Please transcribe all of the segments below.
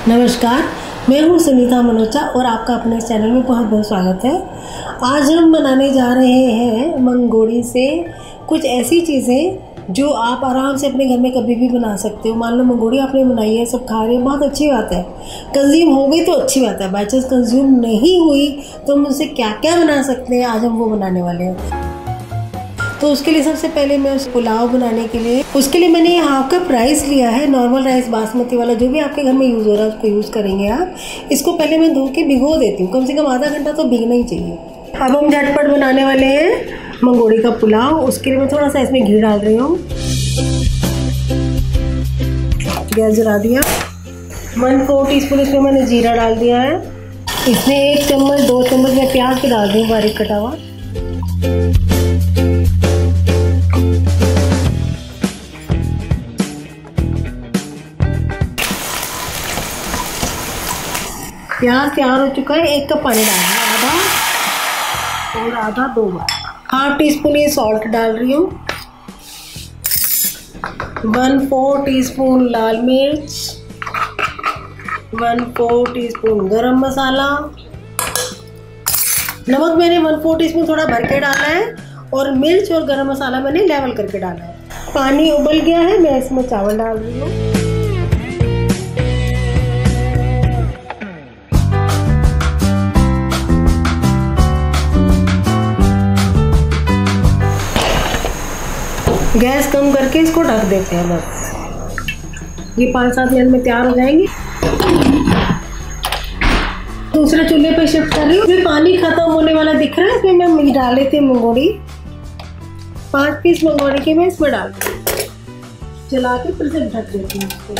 नमस्कार, मैं हूँ सुनीता मनोचा और आपका अपने चैनल में बहुत बहुत स्वागत है। आज हम बनाने जा रहे हैं मंगोड़ी से कुछ ऐसी चीज़ें जो आप आराम से अपने घर में कभी भी बना सकते हो। मान लो मंगोड़ी आपने बनाई है, सब खा रहे हैं, बहुत अच्छी बात है। कंज्यूम हो गई तो अच्छी बात है, बाई चांस कंज्यूम नहीं हुई तो हम उससे क्या क्या बना सकते हैं, आज हम वो बनाने वाले हैं। तो उसके लिए सबसे पहले मैं उस पुलाव बनाने के लिए उसके लिए मैंने हाफ कप राइस लिया है, नॉर्मल राइस, बासमती वाला, जो भी आपके घर में यूज़ हो रहा है उसको यूज़ करेंगे आप। इसको पहले मैं धो के भिगो देती हूँ, कम से कम आधा घंटा तो भीगना ही चाहिए। अब हम झटपट बनाने वाले हैं मंगोड़ी का पुलाव। उसके लिए मैं थोड़ा सा इसमें घी डाल रही हूँ। गैस जला दिया। 1/4 टीस्पून इसमें मैंने जीरा डाल दिया है। इसमें 1 चम्मच 2 चम्मच मैं प्याज के डाल दूँ, बारीक कटा हुआ। प्याज तैयार हो चुका है। 1 कप पानी डालना, आधा और आधा 2 बार। 1/2 टीस्पून ये सॉल्ट डाल रही हूँ। 1/4 टीस्पून लाल मिर्च, 1/4 टीस्पून गरम मसाला। नमक मैंने 1/4 टीस्पून थोड़ा भर के डाला है और मिर्च और गरम मसाला मैंने लेवल करके डाला है। पानी उबल गया है, मैं इसमें चावल डाल रही हूँ। गैस कम करके इसको ढक देते हैं बस। ये 5-7 मिनट में तैयार हो जाएंगे। दूसरे चूल्हे पे शिफ्ट कर रही हूँ। इसमें पानी खत्म होने वाला दिख रहा है, इसमें मैं डाल लेती हूँ मंगोड़ी। 5 पीस मंगोड़ी के मैं इसमें डाल दूँ, चला के फिर से ढक देती हूँ इसको।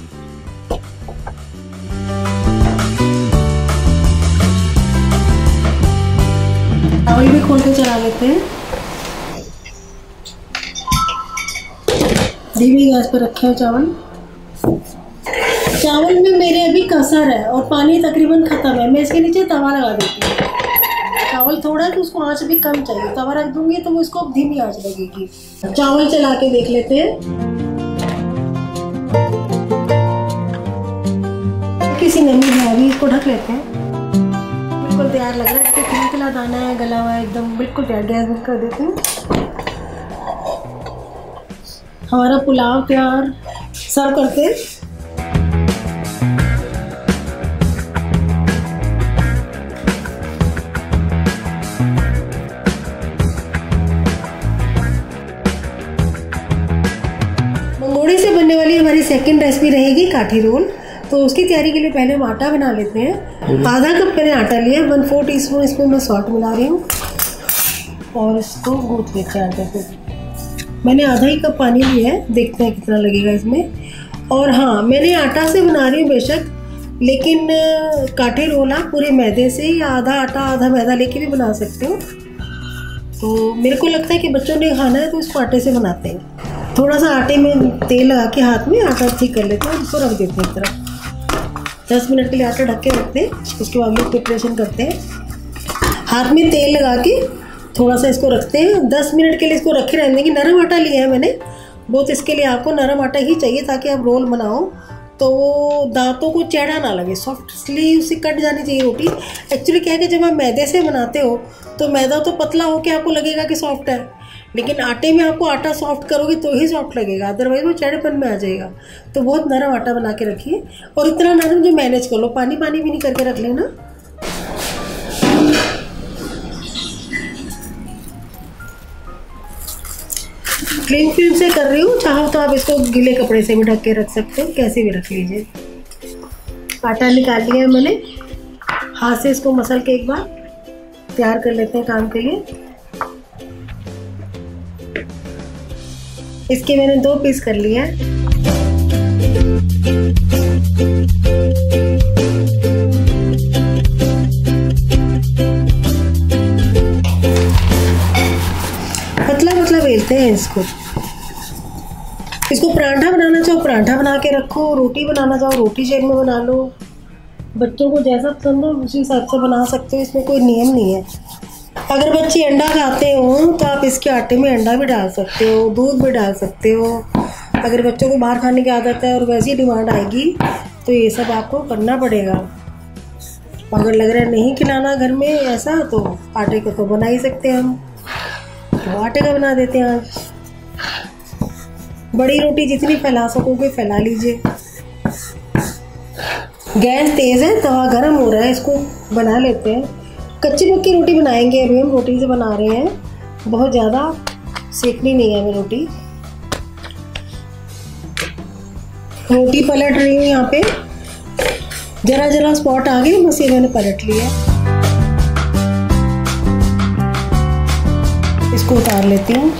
चावल भी खोल के चला लेते हैं। धीमी गैस पर रखे हो चावल। चावल में मेरे अभी कसर है और पानी तकरीबन ख़त्म है। मैं इसके नीचे तवा लगा देती हूँ। चावल थोड़ा है तो उसको आंच भी कम चाहिए, तवा रख दूंगी तो वो इसको धीमी आंच लगेगी। चावल चला के देख लेते हैं। किसी नमी है अभी, इसको ढक लेते हैं। बिल्कुल तैयार लग रहा है, इसको खिला दाना है, गला हुआ है एकदम, बिल्कुल तैयार। गैस बंद कर देती हूँ। हमारा पुलाव तैयार, सर्व करते हैं। मंगोड़ी से बनने वाली हमारी सेकंड रेसिपी रहेगी काठी रोल। तो उसकी तैयारी के लिए पहले हम आटा बना लेते हैं। आधा कप मैंने आटा लिया। 1/4 टीस्पून इसमें मैं सॉल्ट मिला रही हूँ और इसको गूंथ लेते हैं आटे को। मैंने आधा ही कप पानी लिया है, देखते हैं कितना लगेगा इसमें। और हाँ, मैंने आटा से बना रही हूँ बेशक, लेकिन काठे रोल आप पूरे मैदे से या आधा आटा आधा मैदा लेके भी बना सकते हो। तो मेरे को लगता है कि बच्चों ने खाना है तो इसको आटे से बनाते हैं। थोड़ा सा आटे में तेल लगा के हाथ में आटा ठीक कर लेते हैं और इसको रख देते हैं एक तरफ। 10 मिनट के लिए आटा ढक के रखते हैं। उसके बाद लोग प्रिपरेशन करते हैं। हाथ में तेल लगा के थोड़ा सा इसको रखते हैं। 10 मिनट के लिए इसको रखे रहने देंगे। नरम आटा लिया है मैंने, बहुत इसके लिए आपको नरम आटा ही चाहिए ताकि आप रोल बनाओ तो दांतों को चेहरा ना लगे, सॉफ्टली उससे कट जानी चाहिए रोटी। एक्चुअली क्या है कि जब आप मैदे से बनाते हो तो मैदा तो पतला हो के आपको लगेगा कि सॉफ्ट है, लेकिन आटे में आपको आटा सॉफ्ट करोगे तो ही सॉफ्ट लगेगा, अदरवाइज वो चेहरेपन में आ जाएगा। तो बहुत नरम आटा बना के रखिए और इतना नरम जो मैनेज कर लो, पानी भी नहीं करके रख लेना। क्लीन फिल्म से कर रही हूँ, चाहो तो आप इसको गीले कपड़े से भी ढक के रख सकते हो, कैसे भी रख लीजिए। आटा निकाल लिया है मैंने, हाथ से इसको मसल के एक बार तैयार कर लेते हैं काम के लिए। इसके मैंने 2 पीस कर लिया है। पतला बेलते हैं इसको पराठा बनाना चाहो पराठा बना के रखो, रोटी बनाना चाहो रोटी शेप में बना लो। बच्चों को जैसा पसंद हो उसी हिसाब से बना सकते हो, इसमें कोई नियम नहीं है। अगर बच्चे अंडा खाते हो तो आप इसके आटे में अंडा भी डाल सकते हो, दूध भी डाल सकते हो। अगर बच्चों को बाहर खाने की आदत है और वैसी डिमांड आएगी तो ये सब आपको करना पड़ेगा। अगर लग रहा है नहीं खिलाना घर में ऐसा, तो आटे का तो बना ही सकते हैं हम, तो आटे का बना देते हैं आज। बड़ी रोटी जितनी फैला सकोगे फैला लीजिए। गैस तेज़ है, तवा गरम हो रहा है, इसको बना लेते हैं। कच्ची पक्की रोटी बनाएंगे अभी हम, रोटी से बना रहे हैं, बहुत ज़्यादा सेकनी नहीं है हमें रोटी। रोटी पलट रही हूँ यहाँ पे, जरा जरा स्पॉट आ गए, बस ये मैंने पलट लिया। इसको उतार लेती हूँ,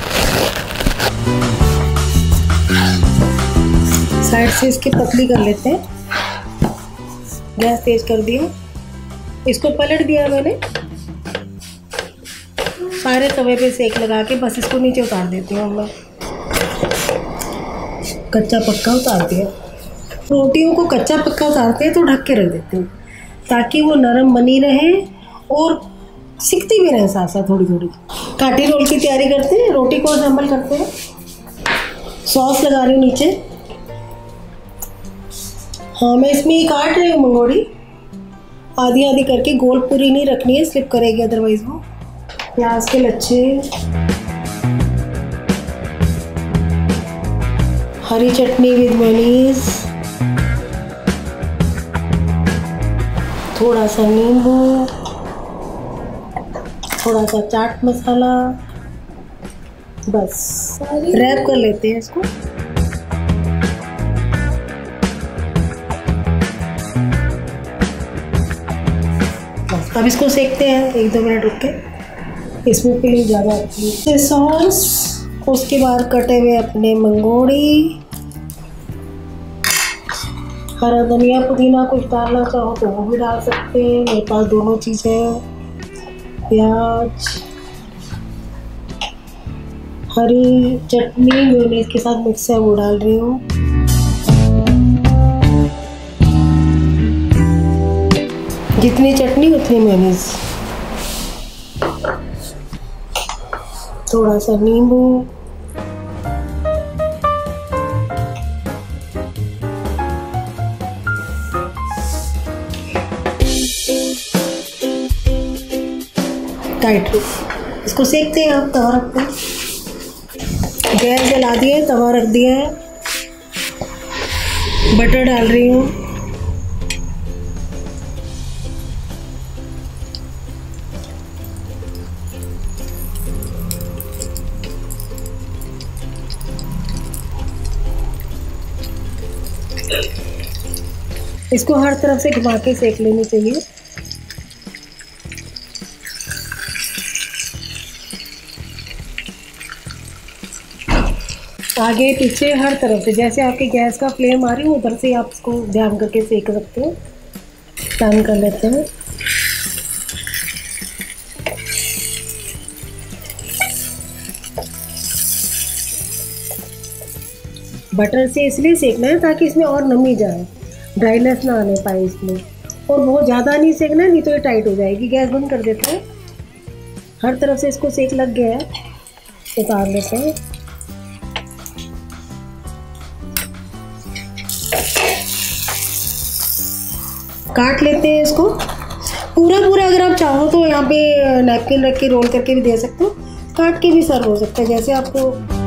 साइड से इसकी पतली कर लेते हैं। गैस तेज कर दिया, इसको पलट दिया मैंने। सारे तवे पे सेक लगा के बस इसको नीचे उतार देती हूँ मैं। कच्चा पक्का उतार दिया। रोटियों को कच्चा पक्का उतारते हैं तो ढक के रख देते हैं, ताकि वो नरम बनी रहे और सिकती भी रहे साथ साथ थोड़ी थोड़ी। काठी रोल की तैयारी करते हैं, रोटी को असेंबल करते हैं। सॉस लगा रही हूँ नीचे। हाँ, मैं इसमें ये काट रही हूँ मंगोड़ी, आधी आधी करके, गोल पूरी नहीं रखनी है, स्लिप करेगी अदरवाइज वो। प्याज के लच्छे, हरी चटनी विद मेयोनीज, थोड़ा सा नींबू, थोड़ा सा चाट मसाला, बस रैप कर लेते हैं इसको। बस अब इसको सेकते हैं 1-2 मिनट रुक के। इसमें फिलिंग ज़्यादा आती है। सॉस, उसके बाद कटे हुए अपने मंगोड़ी, हरा धनिया पुदीना कुछ डालना चाहो तो वो भी डाल सकते हैं, मेरे पास दोनों चीज़ है। प्याज, हरी चटनी मेयोनीज के साथ मिक्स है वो डाल रही हूँ। जितनी चटनी उतनी मेयोनीज, थोड़ा सा नींबू, टाइट। इसको सेकते हैं, आप तवा रखते हैं। गैस जला दिया है, तवा रख दिया है, बटर डाल रही हूँ। इसको हर तरफ से घुमा के सेक लेनी चाहिए। आगे पीछे हर तरफ से, जैसे आपके गैस का फ्लेम आ रही है उधर से आप इसको ध्यान करके सेक सकते हो। टर्न कर लेते हैं। बटर से इसलिए सेकना है ताकि इसमें और नमी जाए, ड्राइनेस ना आने पाए इसमें। और बहुत ज़्यादा नहीं सेकना है, नहीं तो ये टाइट हो जाएगी। गैस बंद कर देते हैं। हर तरफ से इसको सेक लग गया है, उतार लेते हैं। काट लेते हैं इसको पूरा पूरा। अगर आप चाहो तो यहाँ पे नैपकिन रख के रोल करके भी दे सकते हो, काट के भी सर्व हो सकता है जैसे आपको।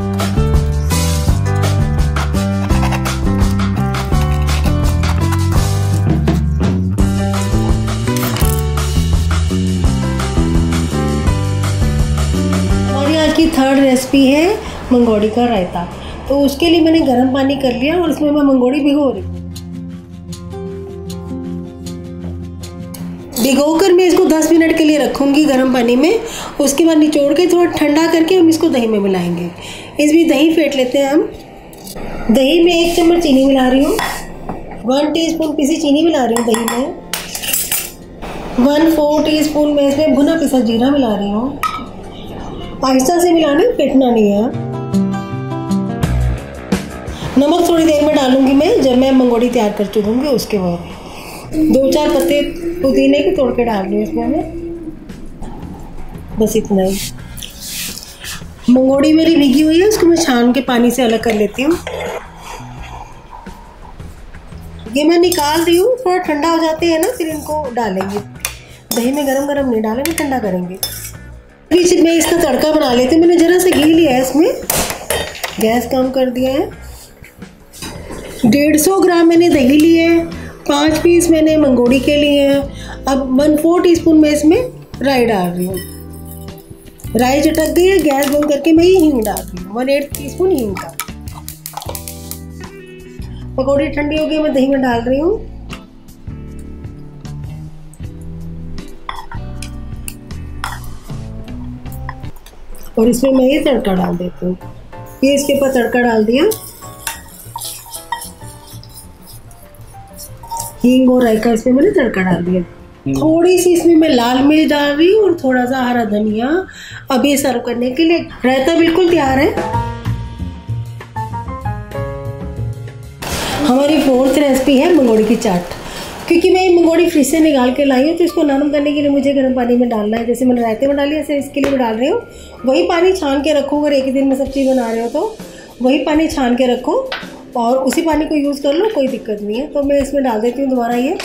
हमारी आज की थर्ड रेसिपी है मंगोड़ी का रायता। तो उसके लिए मैंने गर्म पानी कर लिया और इसमें मैं मंगोड़ी भिगो रही हूँ। भिगोकर मैं इसको 10 मिनट के लिए रखूँगी गर्म पानी में। उसके बाद निचोड़ के थोड़ा ठंडा करके हम इसको दही में मिलाएंगे। इसमें दही फेंट लेते हैं हम। दही में 1 चम्मच चीनी मिला रही हूँ, 1 टीस्पून पीसी चीनी मिला रही हूँ दही में। 1/4 टीस्पून में इसमें भुना पिसा जीरा मिला रही हूँ। आहिस्ता से मिलाना, फेंटना नहीं है। नमक थोड़ी देर में डालूंगी मैं, जब मैं मंगोड़ी तैयार कर चुकूँगी उसके बाद। 2-4 पत्ते पुदीने के तोड़ के डाल रही हूँ इसमें मैं, बस इतना ही। मंगोड़ी मेरी भीगी हुई है, इसको मैं छान के पानी से अलग कर लेती हूँ। ये मैं निकाल रही हूँ, थोड़ा ठंडा हो जाते हैं ना फिर इनको डालेंगे। दही में गरम गरम नहीं डालेंगे, ठंडा करेंगे। फिर मैं इसका तड़का बना लेती हूँ। मैंने ज़रा सा घी लिया है इसमें, गैस कम कर दिया है। 150 ग्राम मैंने दही लिए है, 5 पीस मैंने मंगोड़ी के लिए हैं। अब 1/4 टीस्पून मैं इसमें राई डाल रही हूँ। राई चटक गई है, गैस बंद करके मैं ये हींग डाल रही हूँ, 1/8 टीस्पून हींग का। पकौड़ी ठंडी हो गई, मैं दही में डाल रही हूँ। और इसमें मैं ये तड़का डाल देती हूँ। ये इसके ऊपर तड़का डाल दिया, हींग और राई का इसमें मैंने तड़का डाल दिया। थोड़ी सी इसमें मैं लाल मिर्च डाल रही हूँ और थोड़ा सा हरा धनिया। अभी सर्व करने के लिए रायता बिल्कुल तैयार है। हमारी 4th रेसिपी है मंगोड़ी की चाट। क्योंकि मैं ये मंगोड़ी फ्रिज से निकाल के लाई हूँ तो इसको नरम करने के लिए मुझे गर्म पानी में डालना है। जैसे मैंने रायते में डाली ऐसे इसके लिए भी डाल रही हूँ। वही पानी छान के रखो, अगर एक ही दिन में सब चीज़ बना रहे हो तो वही पानी छान के रखो और उसी पानी को यूज़ कर लो, कोई दिक्कत नहीं है। तो मैं इसमें डाल देती हूँ दोबारा। ये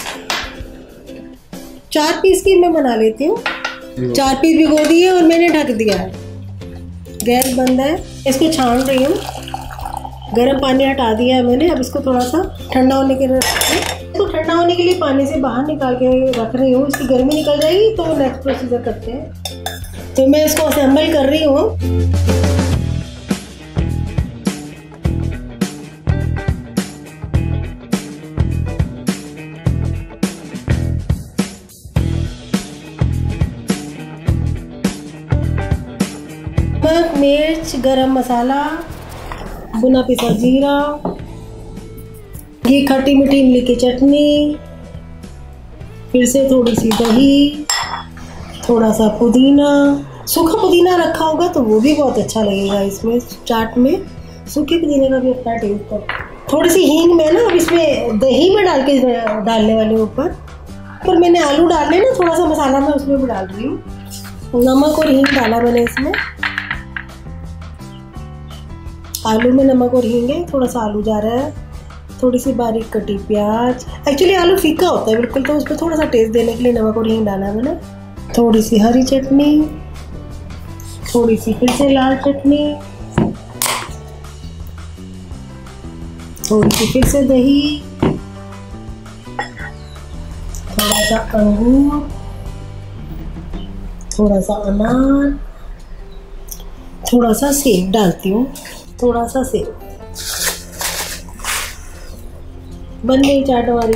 4 पीस की मैं बना लेती हूँ। 4 पीस भिगो दिए और मैंने ढक दिया है। गैस बंद है, इसको छान रही हूँ। गर्म पानी हटा दिया है मैंने। अब इसको थोड़ा सा ठंडा होने के लिए तो ठंडा होने के लिए पानी से बाहर निकाल के रख रही हूँ। इसकी गर्मी निकल जाएगी तो नेक्स्ट प्रोसीजर करते हैं। तो मैं इसको असेंबल कर रही हूँ। नमक, मिर्च, गरम मसाला, भुना पिसा जीरा, ये खट्टी मीठी इमली की चटनी, फिर से थोड़ी सी दही, थोड़ा सा पुदीना। सूखा पुदीना रखा होगा तो वो भी बहुत अच्छा लगेगा इसमें चाट में। सूखे पुदीने का भी अपना टेस्ट है। थोड़ी सी हींग मैं ना अब इसमें दही में डाल के डालने वाले ऊपर। पर मैंने आलू डालने ना, थोड़ा सा मसाला मैं उसमें भी डाल रही हूँ। नमक और हींग डाला मैंने इसमें। आलू में नमक और हींग है, थोड़ा सा आलू जा रहा है, थोड़ी सी बारीक कटी प्याज। एक्चुअली आलू फीका होता है बिल्कुल, तो उसको थोड़ा सा टेस्ट देने के लिए नमक और हींग डाला मैंने। थोड़ी सी हरी चटनी, थोड़ी सी फिर से लाल चटनी, थोड़ी सी फिर से दही, थोड़ा सा अंगूर, थोड़ा सा अनार, थोड़ा सा सेब डालती हूँ, थोड़ा सा सेब। बन गई चाट हमारी।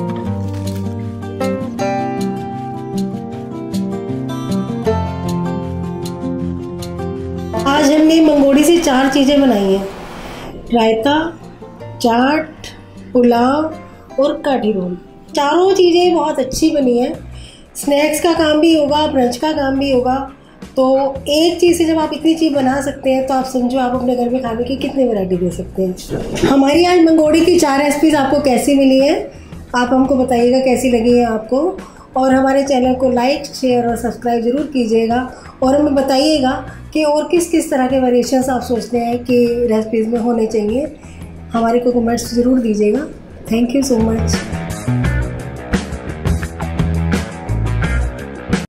आज हमने मंगोड़ी से 4 चीज़ें बनाई हैं। रायता, चाट, पुलाव और काठी रोल। चारों चीज़ें बहुत अच्छी बनी हैं। स्नैक्स का काम भी होगा, ब्रंच का काम भी होगा। तो एक चीज़ से जब आप इतनी चीज़ बना सकते हैं तो आप समझो आप अपने घर में खाने की कितनी वैरायटी दे सकते हैं। हमारी आज मंगोड़ी की 4 रेसिपीज़ आपको कैसी मिली हैं, आप हमको बताइएगा कैसी लगी है आपको। और हमारे चैनल को लाइक, शेयर और सब्सक्राइब ज़रूर कीजिएगा। और हमें बताइएगा कि और किस किस तरह के वेरिएशंस आप सोचते हैं कि रेसिपीज़ में होने चाहिए। हमारे को कमेंट्स ज़रूर दीजिएगा। Thank you so much.